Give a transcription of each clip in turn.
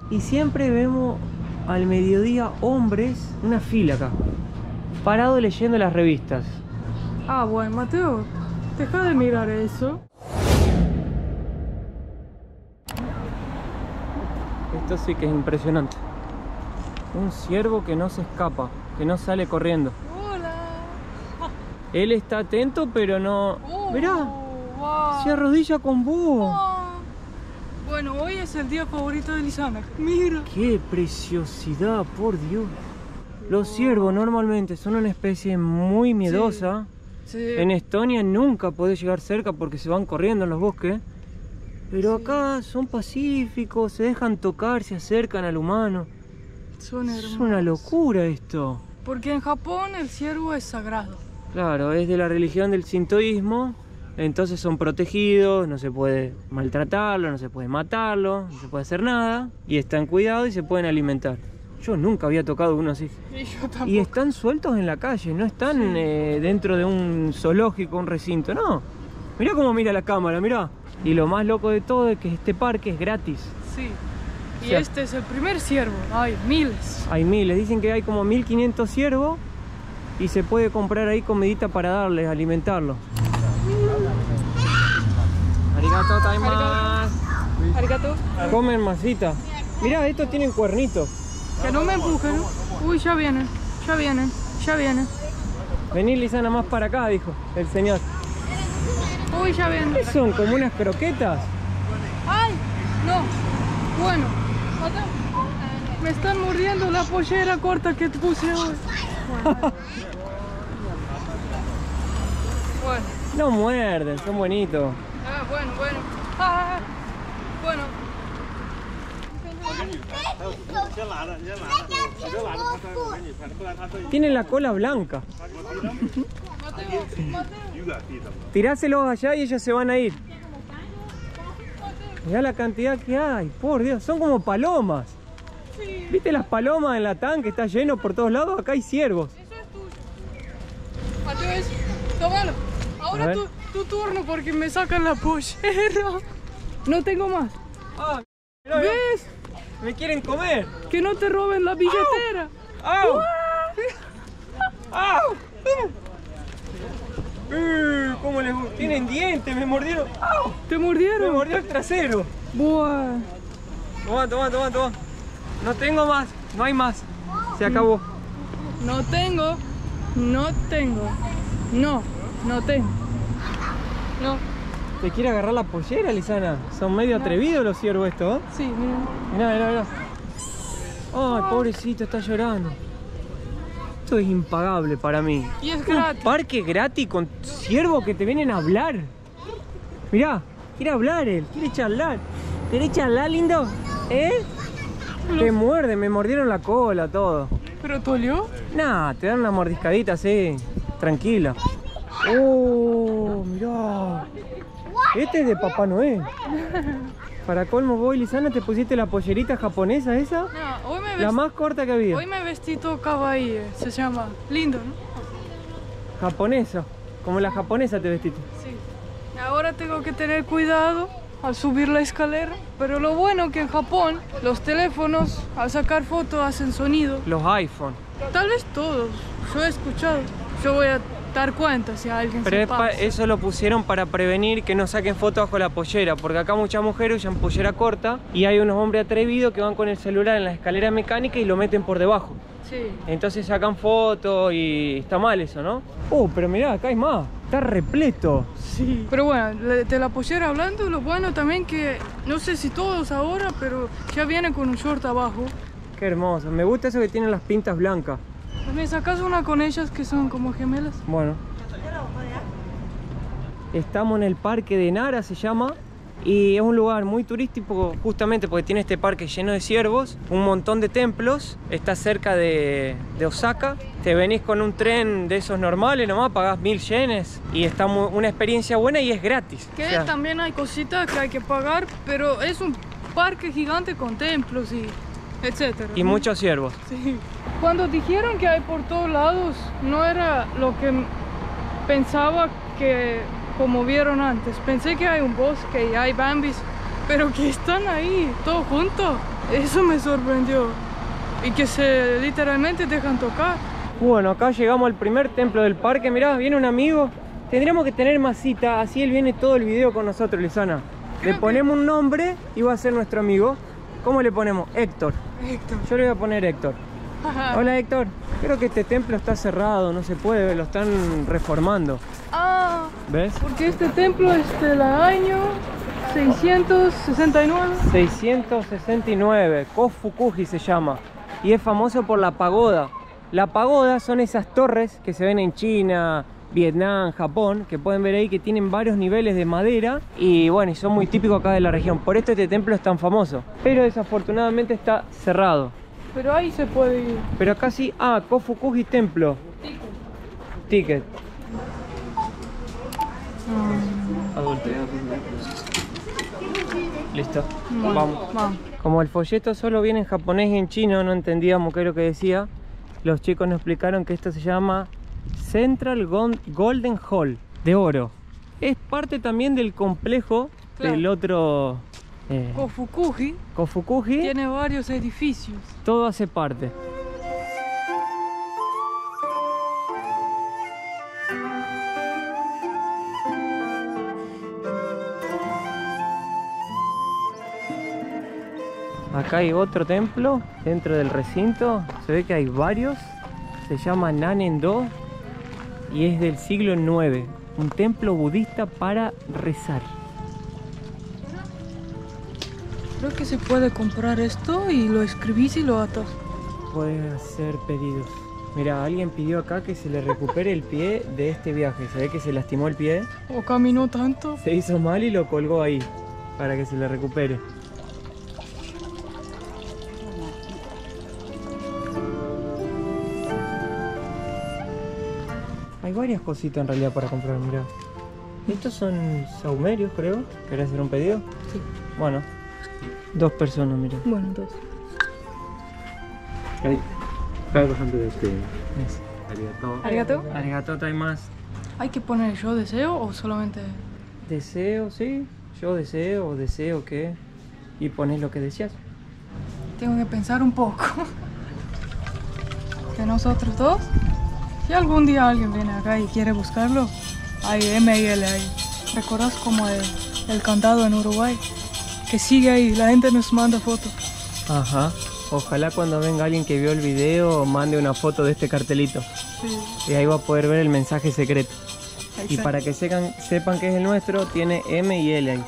Y siempre vemos al mediodía hombres, una fila acá, parado leyendo las revistas. Ah, bueno, Mateo, deja de mirar eso. Esto sí que es impresionante. Un ciervo que no se escapa, que no sale corriendo. Hola. Él está atento, pero no... Mirá, Wow. se arrodilla con vos. Bueno, hoy es el día favorito de Lisana. Mira. ¡Qué preciosidad, por Dios! Los ciervos normalmente son una especie muy miedosa. Sí. En Estonia nunca podés llegar cerca porque se van corriendo en los bosques. Pero Sí. acá son pacíficos, se dejan tocar, se acercan al humano. Son Es hermosos. una locura esto. Porque en Japón el ciervo es sagrado. Claro, es de la religión del sintoísmo. Entonces son protegidos, no se puede maltratarlo, no se puede matarlo, no se puede hacer nada. Y están cuidados y se pueden alimentar. Yo nunca había tocado uno así. Y yo tampoco. Y están sueltos en la calle, no están dentro de un zoológico, un recinto, no. Mirá cómo mira la cámara, mirá. Y lo más loco de todo es que este parque es gratis. Sí. Y O sea, este es el primer ciervo. Hay miles. hay miles, dicen que hay como 1500 ciervos y se puede comprar ahí comidita para darles, alimentarlos. Arigato taimasu. Arigato. Comen masita. Mirá, estos tienen cuernitos. Que no me empujen. Uy, ya vienen. Ya vienen. Ya vienen. Vení, Lisana, más para acá, dijo el señor. Uy, ya vienen. ¿Qué son? ¿Como unas croquetas? ¡Ay! No. Bueno. Mateo, me están mordiendo la pollera corta que te puse hoy. Bueno. Bueno. No muerden, son bonitos. Ah, bueno. Ah, bueno. Tienen la cola blanca. Mateo. Tiráselos allá y ellos se van a ir. Mirá la cantidad que hay, por Dios, son como palomas. Sí. ¿Viste las palomas en la tan que está lleno por todos lados? Acá hay ciervos. Eso es tuyo. Mateo, tómalo. A Ahora ver. tu turno porque me sacan la pollera. No tengo más. Ah, mirá, mirá. ¿Ves? Me quieren comer. Que no te roben la billetera. ¡Au! ¡Au! ¿Cómo les gusta? Tienen dientes, me mordieron. ¡Au! ¿Te Me mordieron? mordió el trasero. Buah. Toma. No tengo más, no hay más. Se acabó. No tengo. No. No. ¿Te quiere agarrar la pollera, Lisana? Son medio atrevidos los ciervos estos, ¿eh? Sí, mira. Mirá. Ay, pobrecito, está llorando. Esto es impagable para mí. Y es Un gratis. parque gratis con ciervos que te vienen a hablar. Mirá, quiere hablar él, quiere charlar. ¿Querés charlar, lindo? ¿Eh? Te muerde, me mordieron la cola, todo. ¿Pero te olió? Nah, te dan una mordiscadita así, tranquila. Oh, mirá. Este es de Papá Noel. Para colmo, vos, Lisana, te pusiste la pollerita japonesa esa. No, hoy me La vestí. más corta que había. Hoy me vestí todo kawaii, se llama. Lindo, ¿no? Japonesa. Como la japonesa te vestiste. Sí. Ahora tengo que tener cuidado al subir la escalera. Pero lo bueno que en Japón los teléfonos al sacar fotos hacen sonido. Los iPhone. Tal vez todos. Yo he escuchado. Yo voy a dar cuenta si alguien Pero se es pasa. eso lo pusieron para prevenir que no saquen fotos bajo la pollera. Porque acá muchas mujeres usan pollera corta y hay unos hombres atrevidos que van con el celular en la escalera mecánica y lo meten por debajo. Sí. Entonces sacan fotos y está mal eso, ¿no? Pero mirá, acá hay más. Está repleto. Sí. Pero bueno, de la pollera hablando, lo bueno también que, no sé si todos ahora, pero ya vienen con un short abajo. Qué hermoso. Me gusta eso que tienen las pintas blancas. ¿Me sacas una con ellas que son como gemelas? Bueno. Estamos en el parque de Nara, se llama. Y es un lugar muy turístico justamente porque tiene este parque lleno de ciervos, un montón de templos, está cerca de Osaka. Te venís con un tren de esos normales nomás, pagás 1000 yenes y está una experiencia buena y es gratis. Que O sea, también hay cositas que hay que pagar, pero es un parque gigante con templos y etcétera. y muchos ciervos. Sí. Cuando dijeron que hay por todos lados, no era lo que pensaba que como vieron antes. Pensé que hay un bosque y hay bambis, pero que están ahí, todos juntos. Eso me sorprendió. Y que se literalmente dejan tocar. Bueno, acá llegamos al primer templo del parque. Mirá, viene un amigo. Tendríamos que tener más cita, así él viene todo el video con nosotros, Lisana. Le ponemos un nombre y va a ser nuestro amigo. ¿Cómo le ponemos? Héctor. Héctor. Yo le voy a poner Héctor. Hola, Héctor. Creo que este templo está cerrado, no se puede, lo están reformando. Ah, ¿Ves? porque este templo es del año 669. 669, Kofukuji se llama. Y es famoso por la pagoda. La pagoda son esas torres que se ven en China, Vietnam, Japón, que pueden ver ahí que tienen varios niveles de madera y bueno, y son muy típicos acá de la región. Por esto este templo es tan famoso, pero desafortunadamente está cerrado. Pero ahí se puede ir. Pero acá sí, Kofukuji Templo. Ticket. Adulto. Listo, Bueno, vamos. Como el folleto solo viene en japonés y en chino, no entendíamos qué es lo que decía. Los chicos nos explicaron que esto se llama Central Golden Hall de oro. Es parte también del complejo del otro Kofukuji tiene varios edificios. Todo hace parte. Acá hay otro templo dentro del recinto. Se ve que hay varios. Se llama Nanen-do y es del siglo IX. Un templo budista para rezar. Creo que se puede comprar esto y lo escribís y lo atas. Puedes hacer pedidos. Mira, alguien pidió acá que se le recupere el pie de este viaje. Se ve que se lastimó el pie. O caminó tanto. Se hizo mal y lo colgó ahí para que se le recupere. Hay varias cositas en realidad para comprar, mirá. Estos son saumerios, creo. ¿Querés hacer un pedido? Sí. Bueno, 2 personas, mirá. Bueno, dos. ¿Arigato? Arigato taimasu. ¿Hay que poner yo deseo o solamente...? Deseo, sí. Yo deseo, o deseo que... Y pones lo que deseas. Tengo que pensar un poco. Que nosotros dos, si algún día alguien viene acá y quiere buscarlo, hay M y L ahí. ¿Recuerdas como el cantado en Uruguay? Que sigue ahí, la gente nos manda fotos. Ajá. Ojalá cuando venga alguien que vio el video mande una foto de este cartelito. Sí. Y ahí va a poder ver el mensaje secreto. Exacto. Y para que sepan que es el nuestro, tiene M y L ahí.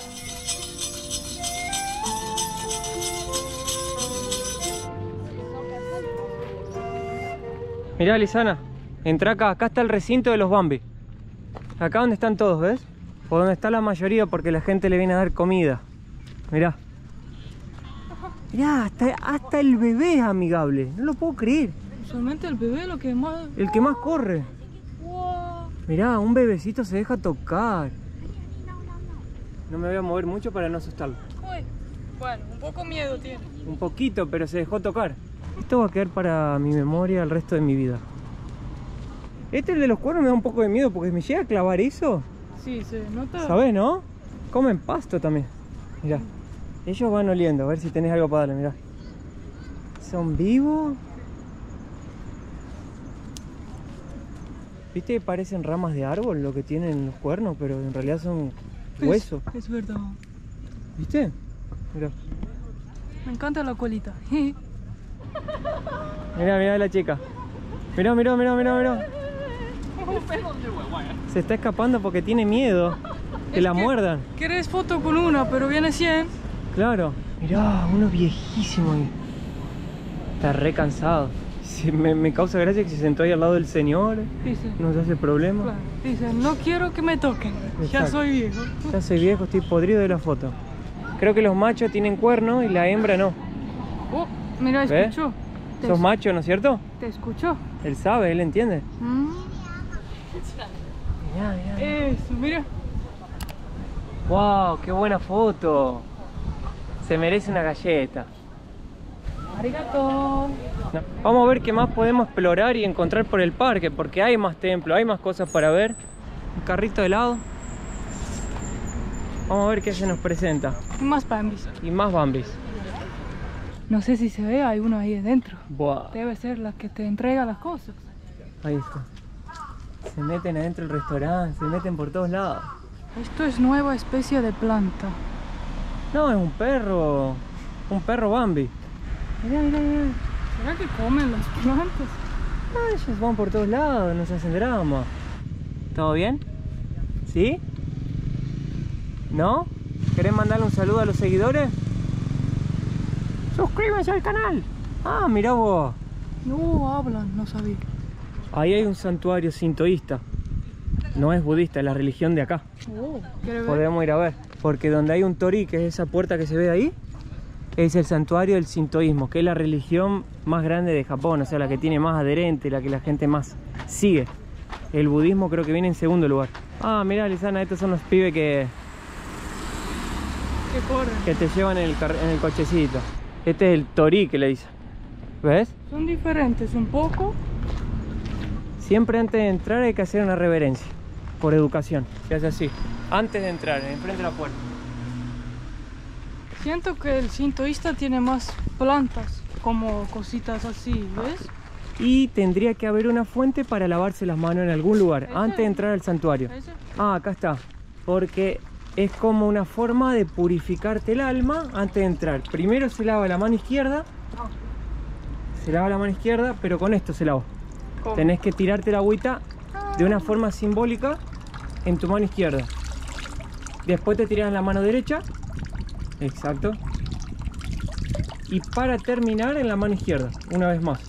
Mirá, Lisana, entra acá. Acá está el recinto de los Bambi. Acá donde están todos, ¿ves? O donde está la mayoría porque la gente le viene a dar comida. Mirá. Mirá, hasta el bebé es amigable. No lo puedo creer. Usualmente el bebé lo que más... El que más corre. Wow. Mirá, un bebecito se deja tocar. No me voy a mover mucho para no asustarlo. Uy, bueno, un poco miedo tiene. Un poquito, pero se dejó tocar. Esto va a quedar para mi memoria el resto de mi vida. Este, el de los cuernos, me da un poco de miedo porque me llega a clavar eso. Sí, se nota. ¿Sabés, no? Comen pasto también. Mirá. Ellos van oliendo, a ver si tenés algo para darle, mirá. ¿Son vivos? ¿Viste que parecen ramas de árbol lo que tienen los cuernos? Pero en realidad son huesos. Es verdad. ¿Viste? Mirá. Me encanta la colita. Mirá, mirá la chica. Mirá, mirá, mirá, mirá, mirá. Se está escapando porque tiene miedo que la muerdan. ¿Querés foto con una, pero viene 100? Claro. Mirá, uno viejísimo ahí. Está re cansado. Me causa gracia que se sentó ahí al lado del señor. Dice. No se hace problema. Claro. Dice, no quiero que me toquen. Ya Exacto. soy viejo. Ya soy viejo, estoy podrido de la foto. Creo que los machos tienen cuerno y la hembra no. Oh, mira, ¿Ves? escuchó. Sos macho, ¿no es cierto? ¿Te escuchó? Él sabe, él entiende. Mirá, mirá. Eso, mira. ¡Wow! ¡Qué buena foto! Se merece una galleta. Arigato. No. Vamos a ver qué más podemos explorar y encontrar por el parque, porque hay más templos, hay más cosas para ver. Un carrito de helado. Vamos a ver qué se nos presenta. Y más Bambis. Y más Bambis. No sé si se ve, hay uno ahí adentro. Buah. Debe ser la que te entrega las cosas. Ahí está. Se meten adentro del restaurante, se meten por todos lados. Esto es nueva especie de planta. No, es un perro Bambi. Mirá, mirá, mirá. ¿Será que comen las plantas? Ah, ellos van por todos lados, no se hacen drama. ¿Todo bien? ¿Sí? ¿No? ¿Querés mandarle un saludo a los seguidores? ¡Suscríbanse al canal! Ah, mirá vos. No hablan, no sabía. Ahí hay un santuario sintoísta. No es budista, es la religión de acá. ¿Quieres ver? Podemos ir a ver. Porque donde hay un torii, que es esa puerta que se ve ahí, es el santuario del sintoísmo, que es la religión más grande de Japón, o sea, la que tiene más adherentes, la que la gente más sigue. El budismo creo que viene en segundo lugar. Ah, mirá, Lisana, estos son los pibes que corren. te llevan en el cochecito. Este es el torii que le dicen. ¿Ves? Son diferentes un poco. Siempre antes de entrar hay que hacer una reverencia, por educación. Se hace así, antes de entrar, enfrente de la puerta. Siento que el sintoísta tiene más plantas, como cositas así, ¿ves? Y tendría que haber una fuente para lavarse las manos en algún lugar, ¿Ese? antes de entrar al santuario. ¿Ese? Ah, acá está. Porque es como una forma de purificarte el alma antes de entrar. Primero se lava la mano izquierda. Se lava la mano izquierda, pero con esto se lava. ¿Cómo? Tenés que tirarte la agüita de una forma simbólica en tu mano izquierda. Después te tiras en la mano derecha. Exacto. Y para terminar en la mano izquierda, una vez más.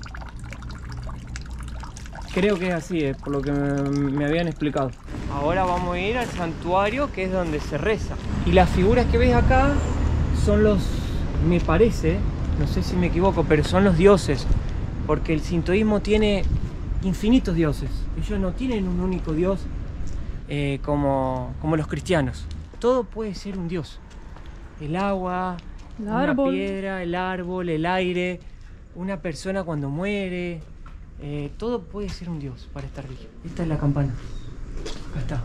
Creo que es así, por lo que me habían explicado. Ahora vamos a ir al santuario, que es donde se reza. Y las figuras que ves acá son los, me parece, no sé si me equivoco, pero son los dioses. Porque el sintoísmo tiene infinitos dioses. Ellos no tienen un único dios como los cristianos. Todo puede ser un dios. El agua, una piedra, el árbol, el aire, una persona cuando muere. Todo puede ser un dios para esta religión. Esta es la campana. Acá está.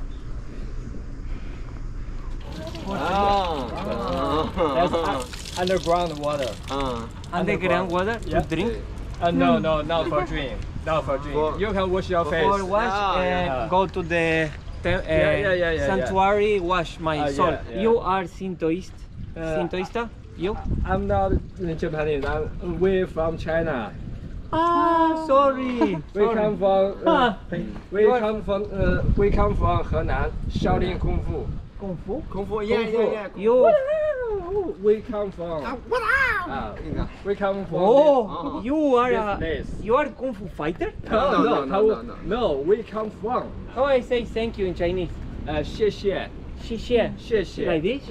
That's underground water. Underground water to drink. No, not for drink. Not for drink. You can wash your face. Before wash and go to the sanctuary, wash my soul. Yeah. You are Sintoist? Sintoista? You? I'm not Japanese. We're from China. Ah, sorry. We come from we come from Henan, Shaolin Kung Fu. Kung Fu? Kung Fu, yeah. You? We come from. We come from. Oh, you are this place. you are Kung Fu fighter? No. We come from. How I say thank you in Chinese? 谢谢 Xie. Like this?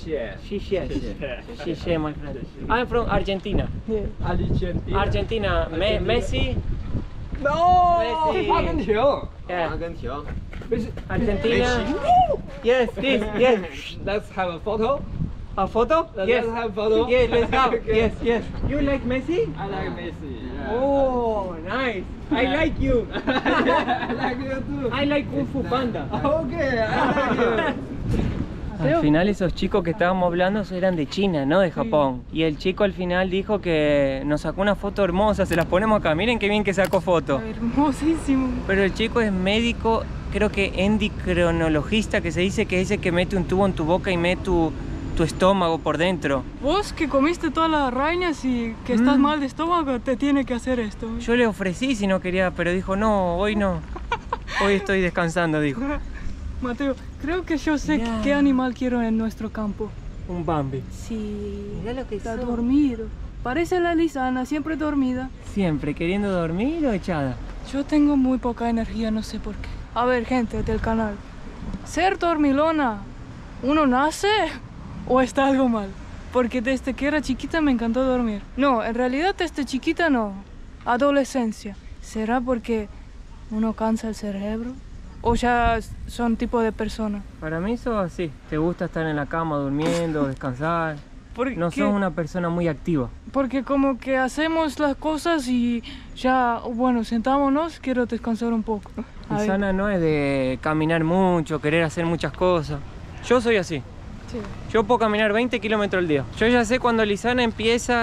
Xie, my friend. I'm from Argentina. Argentina, Messi. No. Messi. 阿根廷。 Yeah. 阿根廷。 Argentina. Yes, this, yes. Let's have a photo. A photo? Yes. Let's have a photo. Yes, let's go. Okay. Yes. You like Messi? I like Messi. Yeah. Oh, nice. I like you. I like you too. I like Kung Fu Panda. Okay, I like you. Al final esos chicos que estábamos hablando eran de China, no de Japón. Y el chico al final dijo que nos sacó una foto hermosa, se las ponemos acá. Miren qué bien que sacó foto. Hermosísimo. Pero el chico es médico, creo que endocrinologista, que se dice que es ese que mete un tubo en tu boca y mete tu estómago por dentro. Vos que comiste todas las arañas y que estás mal de estómago, te tiene que hacer esto. Yo le ofrecí si no quería, pero dijo no, hoy no. Hoy estoy descansando, dijo. Mateo, creo que yo sé Ya. qué animal quiero en nuestro campo. Un Bambi. Sí, Mirá lo que está son. dormido. Parece la Lisana, siempre dormida. Siempre queriendo dormir o echada. Yo tengo muy poca energía, no sé por qué. A ver, gente del canal. ¿Ser dormilona, uno nace o está algo mal? Porque desde que era chiquita me encantó dormir. No, en realidad desde chiquita no. Adolescencia. ¿Será porque uno cansa el cerebro? ¿O ya son tipo de persona? Para mí sos así. Te gusta estar en la cama durmiendo, descansar. No sos una persona muy activa. Porque como que hacemos las cosas y ya, bueno, sentámonos, quiero descansar un poco. Y Sana no es de caminar mucho, querer hacer muchas cosas. Yo soy así. Sí. Yo puedo caminar 20 kilómetros al día. Yo ya sé cuando Lisana empieza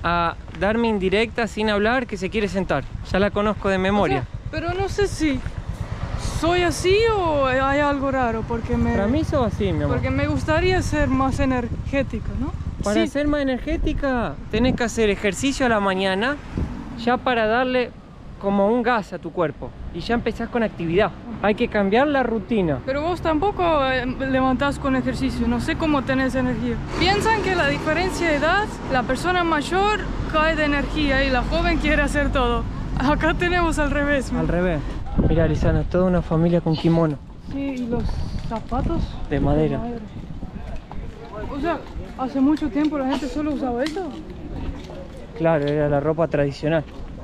a darme indirecta sin hablar que se quiere sentar. Ya la conozco de memoria. O sea, pero no sé si soy así o hay algo raro, porque Para mí sos así, mi amor. porque me gustaría ser más energética, ¿no? Para Sí. ser más energética tenés que hacer ejercicio a la mañana, ya para darle como un gas a tu cuerpo. Y ya empezás con actividad. Hay que cambiar la rutina. Pero vos tampoco levantás con ejercicio, no sé cómo tenés energía. Piensan que la diferencia de edad, la persona mayor cae de energía y la joven quiere hacer todo. Acá tenemos al revés, ¿no? Al revés. Mira, Lisana, toda una familia con kimono. Sí, y los zapatos De madera. O sea, hace mucho tiempo la gente solo usaba esto. Claro, era la ropa tradicional.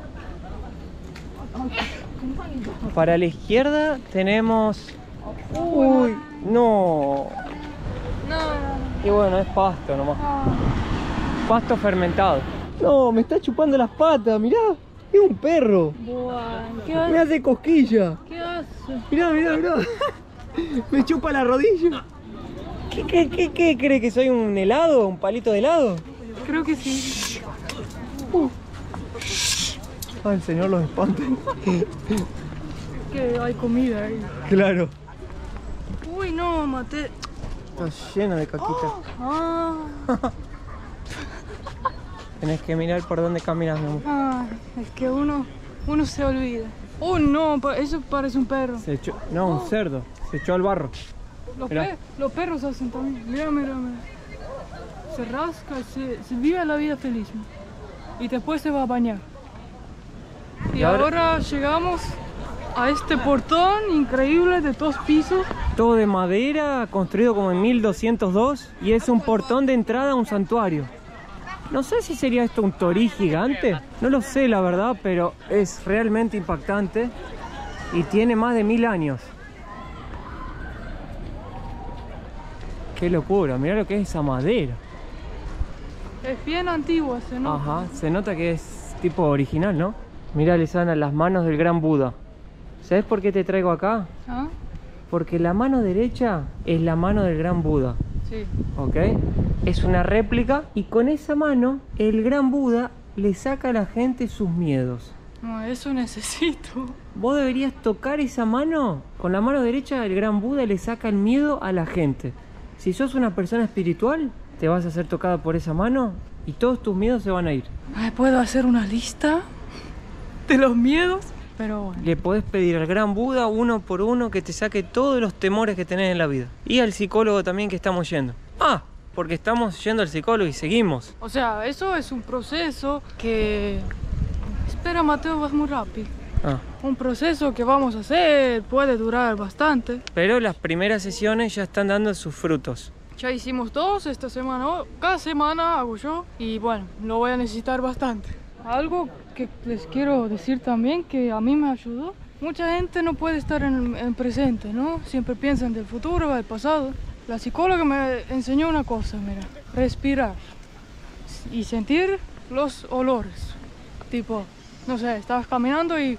Para la izquierda tenemos... Uy, no. No. Y bueno, es pasto nomás. Pasto fermentado. No, me está chupando las patas, mirá. Es un perro. Buah, ¿qué Me hace? hace cosquilla. ¿Qué hace? Mirá, mirá, mirá. Me chupa la rodilla. ¿Qué cree que soy? ¿Un helado? ¿Un palito de helado? Creo que sí. Ah, el señor los espanta. Que hay comida ahí. Claro. Uy, no, maté. Está lleno de caquita. Ah, Tenés que mirar por dónde caminas, mi amor. es que uno se olvida. Oh, no, eso parece un perro. Se echó... No, un cerdo. Se echó al barro. Mirá. Los perros hacen también. Mira, mira, mira. Se rasca, se vive la vida feliz, ¿no? Y después se va a bañar. Y ahora llegamos a este portón increíble de 2 pisos. Todo de madera, construido como en 1202. Y es un portón de entrada a un santuario. No sé si sería esto un torii gigante. No lo sé, la verdad, pero es realmente impactante. Y tiene más de 1000 años. Qué locura, mirá lo que es esa madera. Es bien antiguo ese, ¿no? Ajá, se nota que es tipo original, ¿no? Mirá, Lisana, las manos del gran Buda. ¿Sabes por qué te traigo acá? ¿Ah? Porque la mano derecha es la mano del gran Buda, Sí. ¿ok? Es una réplica y con esa mano el gran Buda le saca a la gente sus miedos. No, eso necesito. Vos deberías tocar esa mano. Con la mano derecha el gran Buda le saca el miedo a la gente. Si sos una persona espiritual, te vas a hacer tocada por esa mano y todos tus miedos se van a ir. Ay, ¿puedo hacer una lista de los miedos? Pero bueno. Le podés pedir al gran Buda uno por uno que te saque todos los temores que tenés en la vida. Y al psicólogo también que estamos yendo. Ah, porque estamos yendo al psicólogo y seguimos. O sea, eso es un proceso que... Espera, Mateo, vas muy rápido. Ah, Un proceso que vamos a hacer puede durar bastante. pero las primeras sesiones ya están dando sus frutos. Ya hicimos 2 esta semana, cada semana hago yo y bueno, lo voy a necesitar bastante. Algo que les quiero decir también que a mí me ayudó. Mucha gente no puede estar en presente, ¿no? Siempre piensan del futuro, del pasado. La psicóloga me enseñó una cosa, mira, respirar y sentir los olores. Tipo, no sé, estabas caminando y...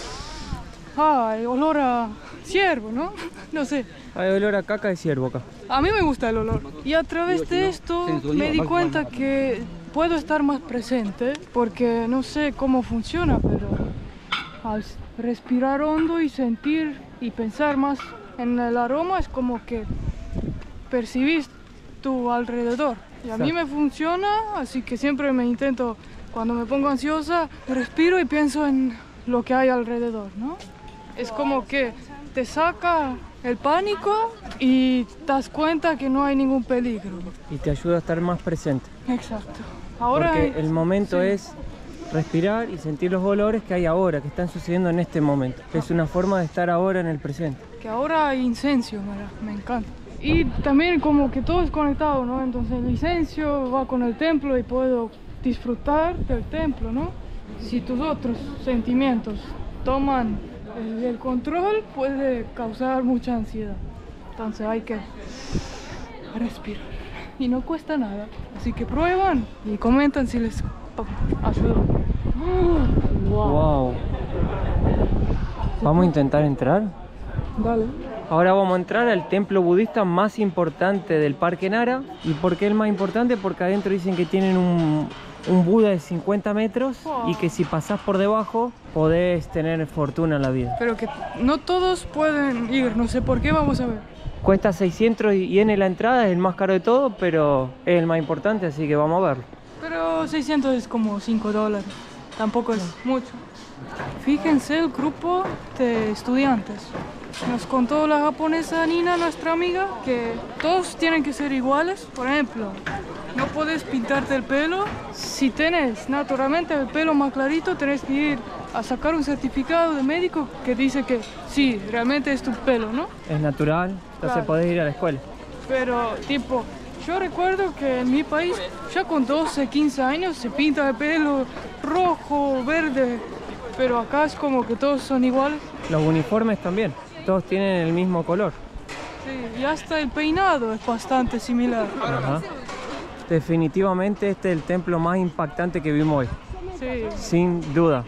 hay olor a ciervo, ¿no? No sé. Hay olor a caca de ciervo acá. A mí me gusta el olor. Y a través de esto me di cuenta que puedo estar más presente porque no sé cómo funciona, pero al respirar hondo y sentir y pensar más en el aroma es como que percibís tu alrededor. Y a mí me funciona, así que siempre me intento, cuando me pongo ansiosa, respiro y pienso en lo que hay alrededor, ¿no? Es como que te saca el pánico y te das cuenta que no hay ningún peligro. Y te ayuda a estar más presente. Exacto. Ahora Porque el momento sí. es respirar y sentir los olores que hay ahora, que están sucediendo en este momento. Es una forma de estar ahora en el presente. Que ahora hay incenso, mira, me encanta. Y también como que todo es conectado, ¿no? Entonces el incenso va con el templo y puedo disfrutar del templo, ¿no? Si tus otros sentimientos toman el control, puede causar mucha ansiedad. Entonces hay que respirar. Y no cuesta nada. Así que prueban y comentan si les ayuda. Wow. ¿Vamos a intentar entrar? Dale. Ahora vamos a entrar al templo budista más importante del Parque Nara. ¿Y por qué el más importante? Porque adentro dicen que tienen un Buda de 50 metros y que si pasás por debajo podés tener fortuna en la vida. Pero que no todos pueden ir, no sé por qué, vamos a ver. Cuesta 600 yenes la entrada, es el más caro de todo, pero es el más importante, así que vamos a verlo. Pero 600 es como $5, tampoco es mucho. Fíjense el grupo de estudiantes. Nos contó la japonesa Nina, nuestra amiga, que todos tienen que ser iguales. Por ejemplo, no puedes pintarte el pelo. Si tenés naturalmente el pelo más clarito, tenés que ir a sacar un certificado de médico que dice que sí, realmente es tu pelo, ¿no? Es natural, entonces Claro. podés ir a la escuela. Pero, tipo, yo recuerdo que en mi país, ya con 12, 15 años, se pinta el pelo rojo, verde. Pero acá es como que todos son iguales. Los uniformes también, todos tienen el mismo color. Sí, y hasta el peinado es bastante similar. Ajá. Definitivamente este es el templo más impactante que vimos hoy, Sí, sin duda.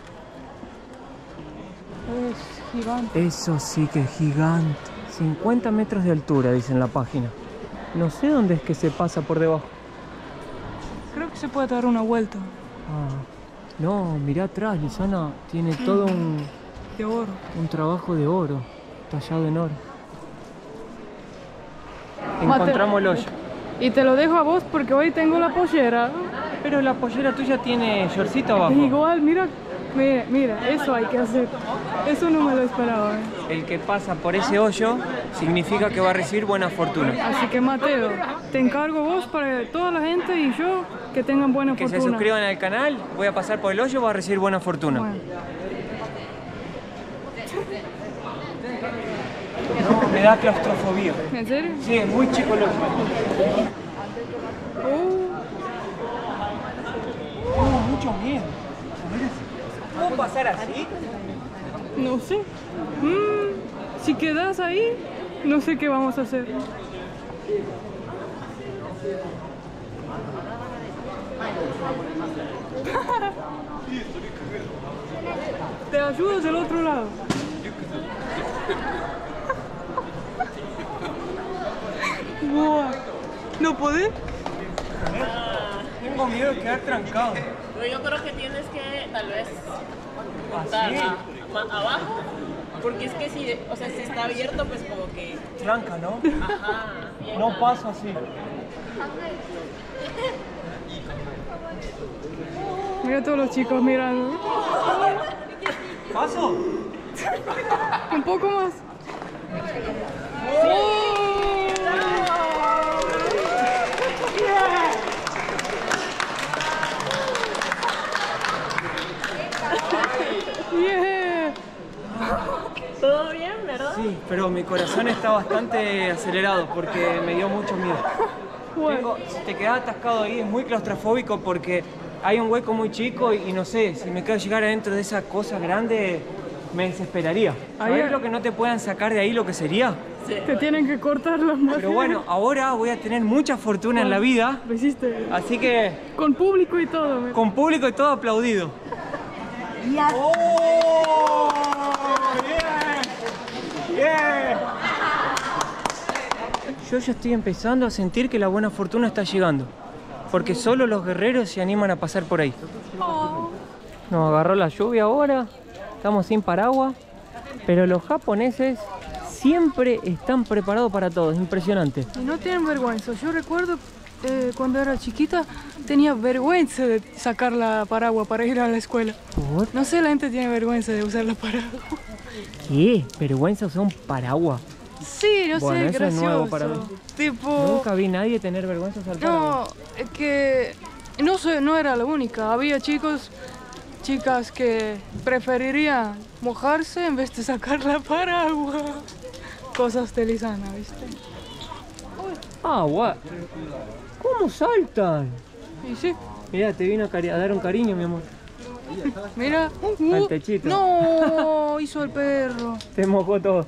es gigante. Eso sí que es gigante. 50 metros de altura, dice en la página. No sé dónde es que se pasa por debajo. Creo que se puede dar una vuelta No, mirá atrás, Lisana. Tiene todo de oro. un trabajo de oro, tallado en oro. Mate. Encontramos el hoyo. Y te lo dejo a vos porque hoy tengo la pollera. Pero la pollera tuya tiene shortcito abajo. Igual, mira, mira, eso hay que hacer. Eso no me lo esperaba. El que pasa por ese hoyo significa que va a recibir buena fortuna. Así que Mateo, te encargo vos para toda la gente y yo que tengan buena Que se fortuna. suscriban al canal, voy a pasar por el hoyo, va a recibir buena fortuna. Bueno. No, me da claustrofobia. ¿En serio? Sí, es muy chico el hoyo. Mucho miedo. ¿Puedo pasar así? No sé. Si quedas ahí, no sé qué vamos a hacer. Te ayudo del otro lado. Buah. ¿No podés? Tengo miedo de quedar trancado. Pero yo creo que tienes que tal vez ¿Así? abajo, porque es que si, o sea, si está abierto, pues como que, Tranca, ¿no? ajá, bien. No paso así. Mira a todos los chicos mirando. ¿Paso? Un poco más. Yeah. ¿Todo bien, verdad? Sí, pero mi corazón está bastante acelerado porque me dio mucho miedo. Si te quedas atascado ahí es muy claustrofóbico porque hay un hueco muy chico y no sé, si me quedo llegar adentro de esa cosa grande me desesperaría. ¿Sabés lo que no te puedan sacar de ahí lo que sería? Te tienen que cortar las manos. Pero bueno, ahora voy a tener mucha fortuna en la vida, Lo hiciste. así que Con público y todo. mira. con público y todo aplaudido. ¡Oh! ¡Bien! ¡Bien! Yo ya estoy empezando a sentir que la buena fortuna está llegando. Porque solo los guerreros se animan a pasar por ahí. Nos agarró la lluvia ahora, estamos sin paraguas, pero los japoneses siempre están preparados para todo, es impresionante. Y no tienen vergüenza. Yo recuerdo cuando era chiquita tenía vergüenza de sacar la paraguas para ir a la escuela. ¿Por No sé, la gente tiene vergüenza de usar la paraguas. qué? ¿Vergüenza usar un paraguas? Sí, yo Bueno, sé, eso es gracioso. nuevo para mí. Tipo, Nunca vi a nadie tener vergüenza de usar paraguas. no, es que no era la única. Había chicas que preferirían mojarse en vez de sacar la paraguas. Cosas de Lisana, ¿viste? Ah, guau. ¿Cómo saltan? Y sí, Mira, te vino a dar un cariño, mi amor. mira. Al techito. No, hizo el perro. Te mojó todo.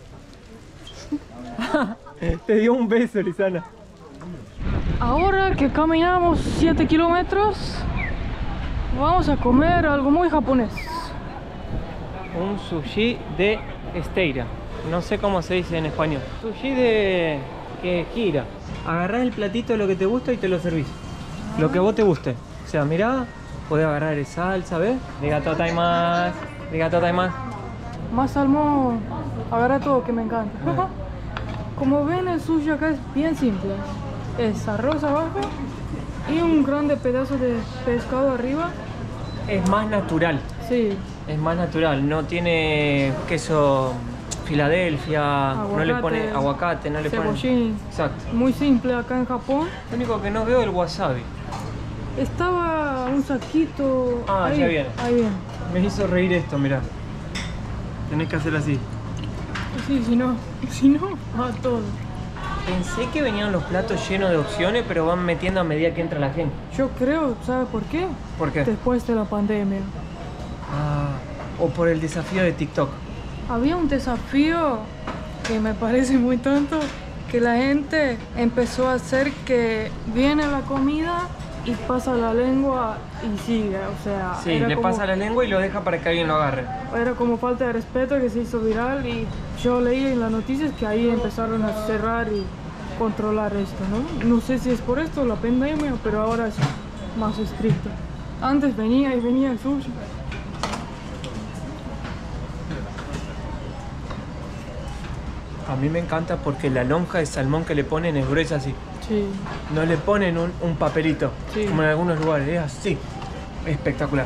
Te dio un beso, Lisana. Ahora que caminamos 7 kilómetros, vamos a comer algo muy japonés. Un sushi de esteira. No sé cómo se dice en español. Sushi de... que gira. Agarrás el platito de lo que te gusta y te lo servís. Lo que vos te guste. O sea, mirá, podés agarrar el salsa, ¿ves? Arigatou gozaimasu. Arigatou gozaimasu. Más salmón, agarra todo que me encanta. Como ven, el sushi acá es bien simple. Es arroz abajo y un grande pedazo de pescado arriba. Es más natural. Sí. Es más natural. No tiene queso Filadelfia, Aguacate, no le pone aguacate, no le pone... cebollín. Exacto. Muy simple acá en Japón. Lo único que no veo es el wasabi. Estaba un saquito. Ah, ahí, ya viene. Ahí viene. Me hizo reír esto, mirá. Tenés que hacer así. Sí, si no, a todo. Pensé que venían los platos llenos de opciones, pero van metiendo a medida que entra la gente. Yo creo, ¿sabe por qué? ¿Por qué? Después de la pandemia. Ah, o por el desafío de TikTok. Había un desafío que me parece muy tonto, que la gente empezó a hacer que viene la comida y pasa la lengua y sigue, o sea... Sí, le pasa la lengua y lo deja para que alguien lo agarre. Era como falta de respeto que se hizo viral y yo leí en las noticias que ahí empezaron a cerrar y controlar esto, ¿no? No sé si es por esto la pandemia, pero ahora es más estricto. Antes venía el sushi. A mí me encanta porque la lonja de salmón que le ponen es gruesa así. Sí. No le ponen un papelito, Sí. como en algunos lugares, es así. Espectacular.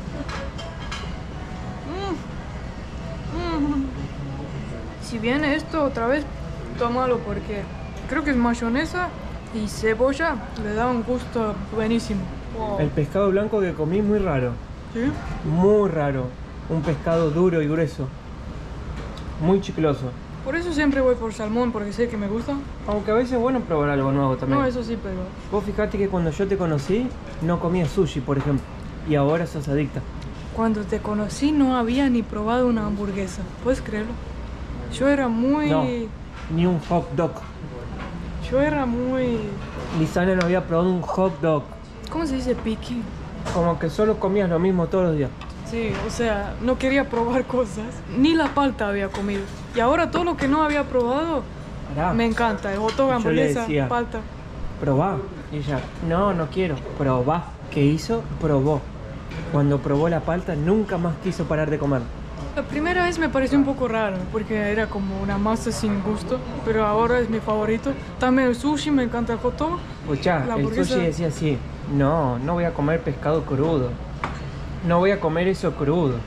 Si viene esto otra vez, tómalo porque creo que es mayonesa y cebolla, le da un gusto buenísimo. Wow. El pescado blanco que comí muy raro. ¿Sí? Muy raro. Un pescado duro y grueso. Muy chicloso. Por eso siempre voy por salmón, porque sé que me gusta. Aunque a veces es bueno probar algo nuevo también. No, eso sí, pero... Vos fijate que cuando yo te conocí, no comías sushi, por ejemplo. Y ahora sos adicta. Cuando te conocí no había ni probado una hamburguesa. ¿Puedes creerlo? Yo era muy... No, ni un hot dog. Yo era muy... Lisana no había probado un hot dog. ¿Cómo se dice picky? Como que solo comías lo mismo todos los días. Sí, o sea, no quería probar cosas. Ni la palta había comido. Y ahora todo lo que no había probado, Pará. me encanta. El hot dog, Yo le hamburguesa, decía, palta. Probá. Y ella, no quiero. Probá. ¿Qué hizo? Probó. Cuando probó la palta, nunca más quiso parar de comer. La primera vez me pareció un poco raro, porque era como una masa sin gusto, pero ahora es mi favorito. También el sushi, me encanta el hot dog. Escuchá, La el hamburguesa- sushi decía así, no voy a comer pescado crudo. No voy a comer eso crudo.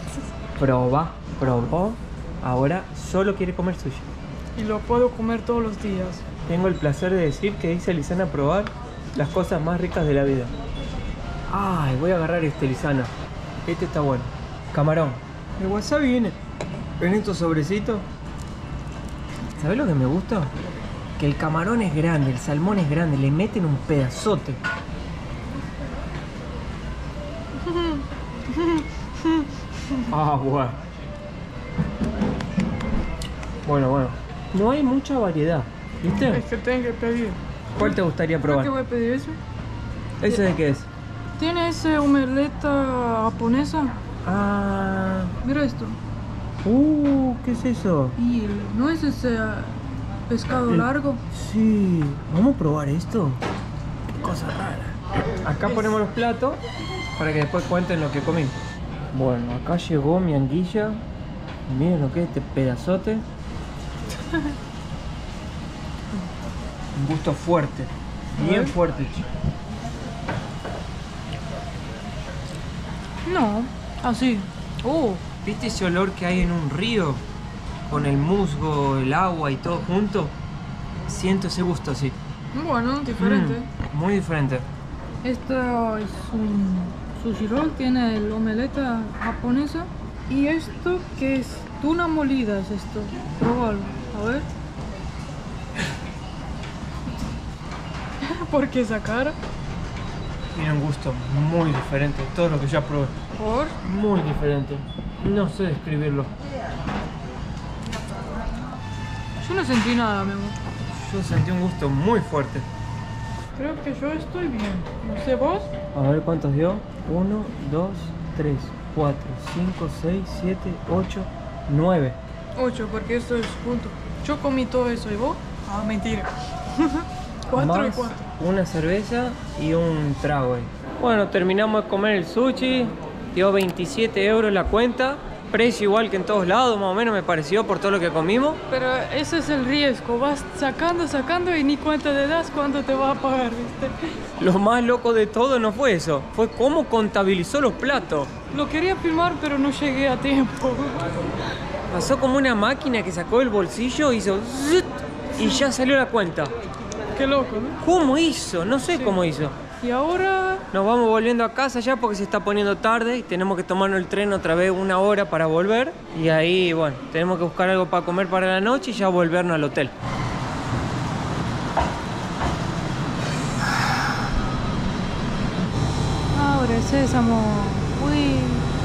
Probó. Ahora solo quiere comer sushi. Y lo puedo comer todos los días. Tengo el placer de decir que dice Lisana probar las cosas más ricas de la vida. Ay, voy a agarrar este, Lisana. Este está bueno. Camarón. El wasabi viene en estos sobrecitos. ¿Sabés lo que me gusta? Que el camarón es grande, el salmón es grande, le meten un pedazote. Ah, bueno. No hay mucha variedad, ¿viste? Es que tengo que pedir. ¿Cuál te gustaría Creo probar? que voy a pedir eso. ¿Ese de qué es? Tiene ese omeleta japonesa. Ah, Mira esto. ¿qué es eso? Y no es ese pescado largo. Sí, vamos a probar esto. Qué cosa rara. Acá ponemos los platos para que después cuenten lo que comí. Bueno, acá llegó mi anguilla. Miren lo que es este pedazote. Un gusto fuerte, bien ver. fuerte, chico. No, así. ¿Viste ese olor que hay en un río? Con el musgo, el agua y todo junto. Siento ese gusto así. Bueno, diferente. Muy diferente. Esto es un sushi roll, tiene el omeleta japonesa. Y esto que es tuna molida es esto. Pruébalo, a ver. ¿Por qué esa cara? Tiene un gusto muy diferente de todo lo que ya probé. ¿Por? Muy diferente. No sé describirlo. Yo no sentí nada, mi amor. Yo sentí un gusto muy fuerte. Creo que yo estoy bien. No sé, ¿vos? A ver cuántos dio. 1, 2, 3, 4, 5, 6, 7, 8, 9. 8, porque esto es junto. Yo comí todo eso, ¿y vos? Ah, mentira. 4 y Más 4. una cerveza y un trago ahí. Bueno, terminamos de comer el sushi. Dio 27 euros la cuenta. Precio igual que en todos lados, más o menos me pareció por todo lo que comimos. Pero ese es el riesgo. Vas sacando y ni cuenta te das cuánto te va a pagar, ¿viste? Lo más loco de todo no fue eso. Fue cómo contabilizó los platos. Lo quería filmar, pero no llegué a tiempo. Pasó como una máquina que sacó el bolsillo, hizo zut, y ya salió la cuenta. Qué loco, ¿no? ¿Cómo hizo? No sé cómo hizo. Y ahora... Nos vamos volviendo a casa ya porque se está poniendo tarde y tenemos que tomarnos el tren otra vez 1 hora para volver. Y ahí, bueno, tenemos que buscar algo para comer para la noche y ya volvernos al hotel. Abre sésamo. Uy.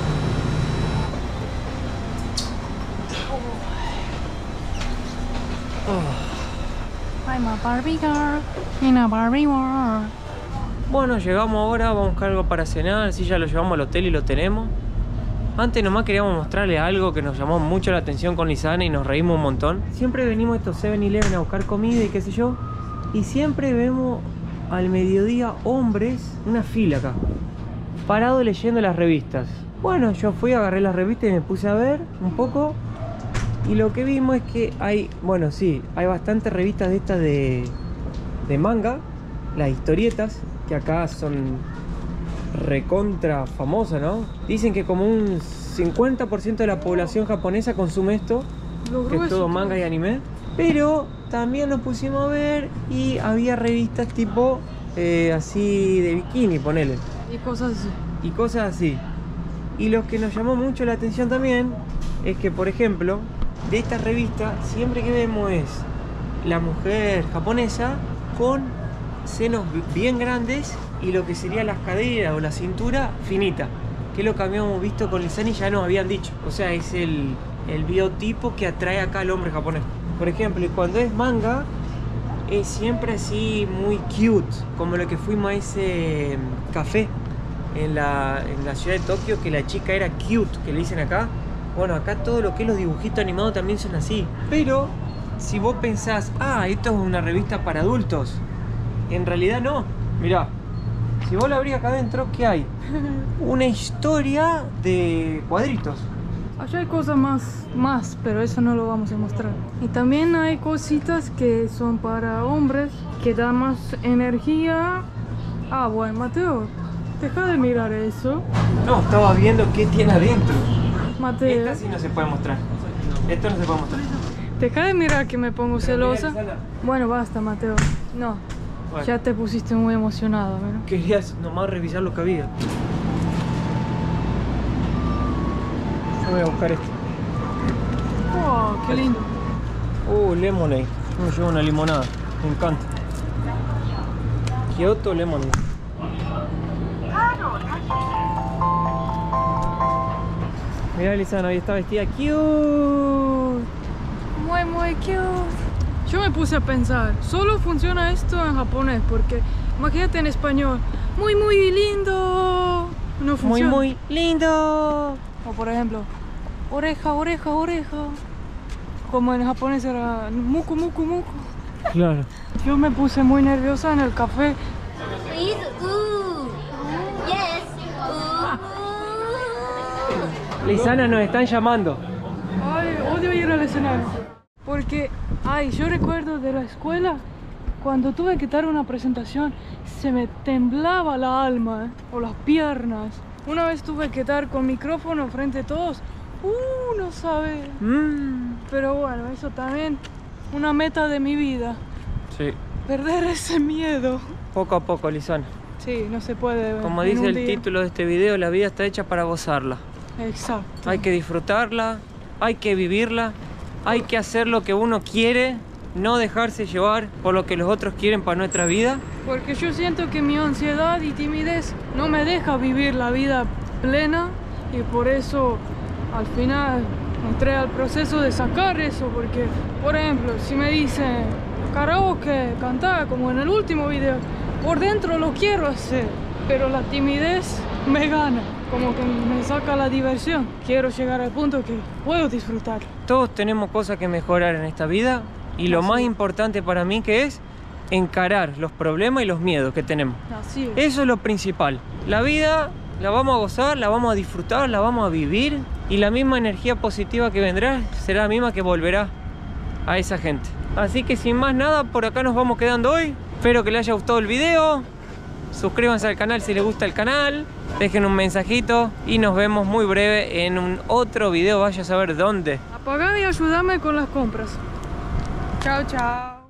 I'm a Barbie girl in a Barbie world. Bueno, llegamos ahora, vamos a buscar algo para cenar, así ya lo llevamos al hotel y lo tenemos. Antes nomás queríamos mostrarle algo que nos llamó mucho la atención con Lisana y nos reímos un montón. Siempre venimos a estos 7-Eleven a buscar comida y qué sé yo, y siempre vemos al mediodía hombres, una fila acá, parados leyendo las revistas. Bueno, yo fui, agarré las revistas y me puse a ver un poco. Y lo que vimos es que hay, bueno, sí, hay bastantes revistas de estas de manga, las historietas, que acá son recontra famosas, ¿no? Dicen que como un 50% de la población japonesa consume esto, que es todo manga y anime. Pero también nos pusimos a ver y había revistas tipo así de bikini, ponele. Y cosas así. Y cosas así. Y lo que nos llamó mucho la atención también es que, por ejemplo, de esta revista siempre que vemos es la mujer japonesa con senos bien grandes y lo que sería las caderas o la cintura finita, que es lo que habíamos visto con Lisana y ya nos habían dicho. O sea, es el biotipo que atrae acá al hombre japonés. Por ejemplo, y cuando es manga es siempre así muy cute, como lo que fuimos a ese café en la ciudad de Tokio, que la chica era cute, que le dicen acá. Bueno, acá todo lo que es los dibujitos animados también son así. Pero si vos pensás, ah, esto es una revista para adultos, en realidad no. Mirá, si vos la abrís acá adentro, ¿qué hay? Una historia de cuadritos. Allá hay cosas más, pero eso no lo vamos a mostrar. Y también hay cositas que son para hombres, que dan más energía. Ah, bueno, Mateo, deja de mirar eso. No, estaba viendo qué tiene adentro. Mateo, Esta sí no se puede mostrar. Esto no se puede mostrar. deja de mirar que me pongo celosa. Mirá, Lisana. Bueno, basta, Mateo. No, Bueno. ya te pusiste muy emocionado, ¿no? Querías nomás revisar lo que había. Yo voy a buscar esto. Oh, qué lindo. Lemonade. Me llevo una limonada. Me encanta. Kyoto Lemonade. Mirá, Lisana, hoy está vestida cute. Muy cute. Yo me puse a pensar, solo funciona esto en japonés, porque imagínate en español, muy lindo. No funciona. Muy lindo. O por ejemplo, oreja. Como en japonés era muku. Claro. Yo me puse muy nerviosa en el café. Please, yes, Lisana, nos están llamando. Ay, odio ir al escenario. Porque, yo recuerdo de la escuela, cuando tuve que dar una presentación, se me temblaba la alma, o las piernas. Una vez tuve que dar con micrófono frente a todos. No sabe. Pero bueno, eso también una meta de mi vida. Sí. Perder ese miedo. Poco a poco, Lisana. Sí, no se puede. Como en dice un el día. título de este video, la vida está hecha para gozarla. Exacto. Hay que disfrutarla, hay que vivirla, hay que hacer lo que uno quiere, no dejarse llevar por lo que los otros quieren para nuestra vida. Porque yo siento que mi ansiedad y timidez no me deja vivir la vida plena y por eso al final entré al proceso de sacar eso. Porque, por ejemplo, si me dicen karaoke, cantar como en el último video, por dentro lo quiero hacer, pero la timidez me gana. como que me saca la diversión. Quiero llegar al punto que puedo disfrutar. Todos tenemos cosas que mejorar en esta vida y lo más importante para mí que es encarar los problemas y los miedos que tenemos. Así es. Eso es lo principal. La vida la vamos a gozar, la vamos a disfrutar, la vamos a vivir y la misma energía positiva que vendrá será la misma que volverá a esa gente. Así que sin más nada, por acá nos vamos quedando hoy. Espero que les haya gustado el video. Suscríbanse al canal si les gusta el canal. Dejen un mensajito y nos vemos muy breve en un otro video. Vaya a saber dónde. Apagame y ayúdame con las compras. Chao, chao.